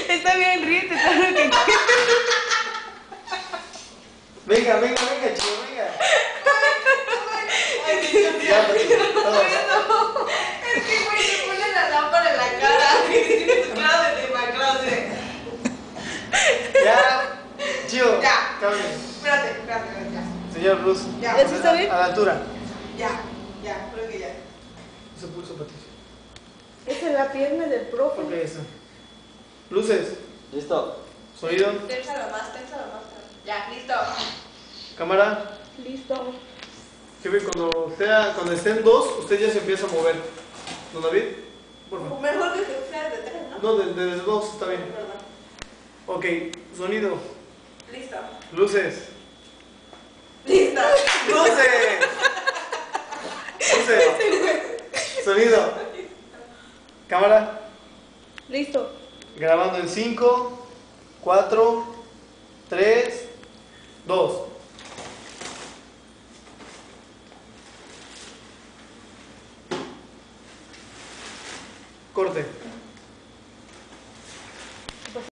Está bien, ríete todo lo que quieras. Venga, venga, venga, chico, venga. Ya, pues, todos. Es que, güey, te pone la lámpara en la cara. Cláusete, cláusete. Ya, Chio. Ya. Cambien. Espérate, ya. Señor Luz. Ya. ¿Eso está bien? A la altura. Ya, creo que ya. Su pulso, Patricia. Esa es la pierna del profe. Ok, eso. Luces. Listo. Sonido. Ténsalo más. Ya, listo. Cámara. Listo. Jefe, cuando estén dos, usted ya se empieza a mover. ¿Don David? Por favor. Mejor que seas de tres, ¿no? No, desde dos está bien. Perdón. Ok, sonido. Listo. Luces. Listo. ¡Luces! Luces. Sonido. Cámara. Listo. Grabando en 5, 4, 3, 2. Corte.